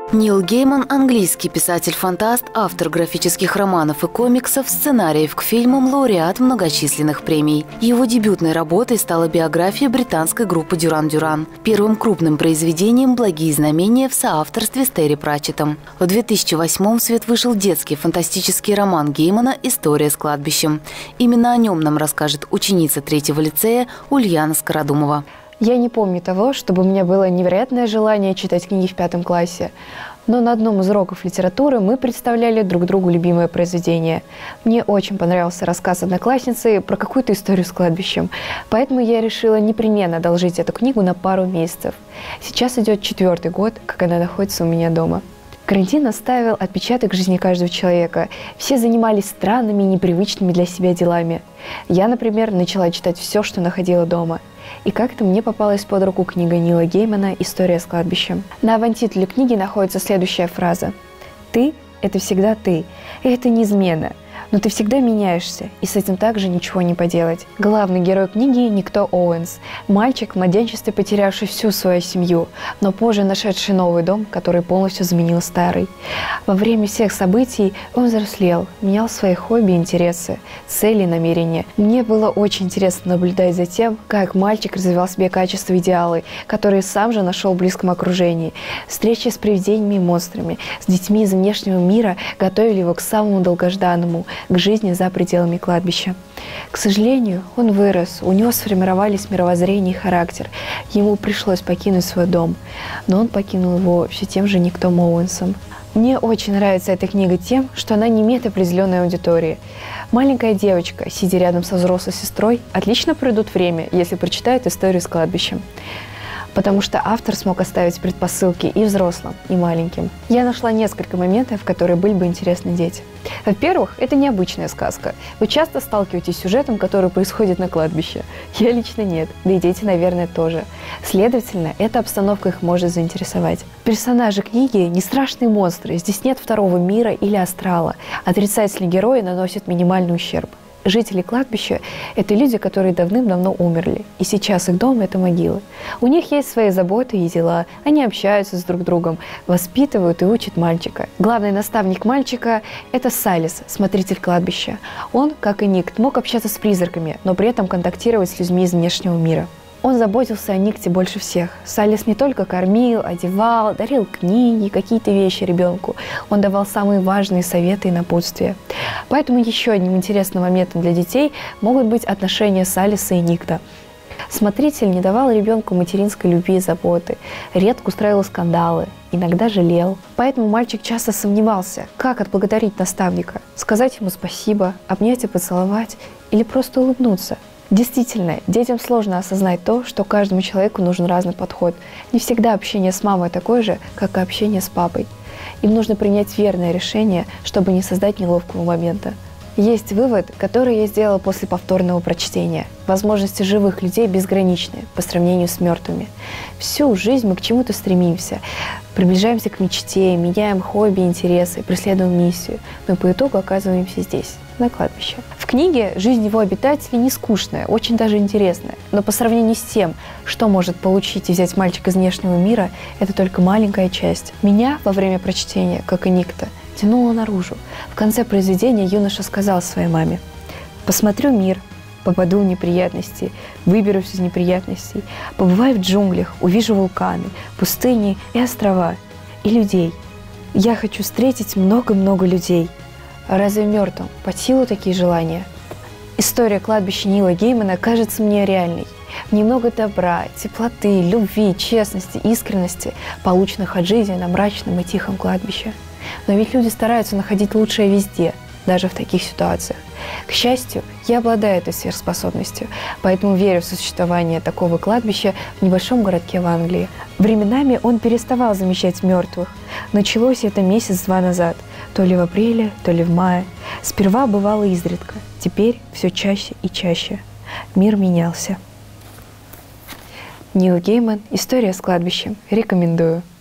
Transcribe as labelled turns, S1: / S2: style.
S1: Нил Гейман – английский писатель-фантаст, автор графических романов и комиксов, сценариев к фильмам, лауреат многочисленных премий. Его дебютной работой стала биография британской группы Дюран Дюран. Первым крупным произведением «Благие знамения» в соавторстве с Терри Пратчеттом. В 2008-м в свет вышел детский фантастический роман Геймана «История с кладбищем». Именно о нем нам расскажет ученица 3-го лицея Ульяна Скородумова.
S2: Я не помню того, чтобы у меня было невероятное желание читать книги в 5 классе. Но на одном из уроков литературы мы представляли друг другу любимое произведение. Мне очень понравился рассказ одноклассницы про какую-то историю с кладбищем. Поэтому я решила непременно одолжить эту книгу на пару месяцев. Сейчас идет 4-й год, как она находится у меня дома. Карантин оставил отпечаток в жизни каждого человека. Все занимались странными и непривычными для себя делами. Я, например, начала читать все, что находила дома. И как-то мне попалась под руку книга Нила Геймана «История с кладбищем». На авантитле книги находится следующая фраза. «Ты – это всегда ты, и это неизменно. Но ты всегда меняешься, и с этим также ничего не поделать». Главный герой книги – Никто Оуэнс. Мальчик, в младенчестве потерявший всю свою семью, но позже нашедший новый дом, который полностью заменил старый. Во время всех событий он взрослел, менял свои хобби и интересы, цели и намерения. Мне было очень интересно наблюдать за тем, как мальчик развивал в себе качества и идеалы, которые сам же нашел в близком окружении. Встречи с привидениями и монстрами, с детьми из внешнего мира готовили его к самому долгожданному – к жизни за пределами кладбища. К сожалению, он вырос, у него сформировались мировоззрение и характер. Ему пришлось покинуть свой дом, но он покинул его все тем же Никтом Оуэнсом. Мне очень нравится эта книга тем, что она не имеет определенной аудитории. Маленькая девочка, сидя рядом со взрослой сестрой, отлично проведут время, если прочитает историю с кладбищем. Потому что автор смог оставить предпосылки и взрослым, и маленьким. Я нашла несколько моментов, которые были бы интересны детям. Во-первых, это необычная сказка. Вы часто сталкиваетесь с сюжетом, который происходит на кладбище. Я лично нет, да и дети, наверное, тоже. Следовательно, эта обстановка их может заинтересовать. Персонажи книги не страшные монстры, здесь нет второго мира или астрала. Отрицательные герои наносят минимальный ущерб. Жители кладбища – это люди, которые давным-давно умерли, и сейчас их дом – это могилы. У них есть свои заботы и дела, они общаются с друг другом, воспитывают и учат мальчика. Главный наставник мальчика – это Салис, смотритель кладбища. Он, как и Никт, мог общаться с призраками, но при этом контактировать с людьми из внешнего мира. Он заботился о Никте больше всех. Салис не только кормил, одевал, дарил книги, какие-то вещи ребенку. Он давал самые важные советы и напутствия. Поэтому еще одним интересным моментом для детей могут быть отношения Салиса и Никта. Смотритель не давал ребенку материнской любви и заботы, редко устраивал скандалы, иногда жалел. Поэтому мальчик часто сомневался, как отблагодарить наставника, сказать ему спасибо, обнять и поцеловать или просто улыбнуться. Действительно, детям сложно осознать то, что каждому человеку нужен разный подход. Не всегда общение с мамой такое же, как и общение с папой. Им нужно принять верное решение, чтобы не создать неловкого момента. Есть вывод, который я сделала после повторного прочтения. Возможности живых людей безграничны по сравнению с мертвыми. Всю жизнь мы к чему-то стремимся, приближаемся к мечте, меняем хобби, интересы, преследуем миссию, но по итогу оказываемся здесь, на кладбище. В книге жизнь его обитателей не скучная, очень даже интересная, но по сравнению с тем, что может получить и взять мальчик из внешнего мира, это только маленькая часть. Меня во время прочтения, как и Никта, тянуло наружу. В конце произведения юноша сказал своей маме: «Посмотрю мир, попаду в неприятности, выберусь из неприятностей, побываю в джунглях, увижу вулканы, пустыни и острова, и людей. Я хочу встретить много-много людей». Разве мертвым под силу такие желания? История кладбища Нила Геймана кажется мне реальной. Немного добра, теплоты, любви, честности, искренности, полученных от жизни на мрачном и тихом кладбище. Но ведь люди стараются находить лучшее везде, даже в таких ситуациях. К счастью, я обладаю этой сверхспособностью, поэтому верю в существование такого кладбища в небольшом городке в Англии. Временами он переставал замечать мертвых. Началось это месяц-два назад, то ли в апреле, то ли в мае. Сперва бывало изредка, теперь все чаще и чаще. Мир менялся. Нил Гейман «История с кладбищем». Рекомендую.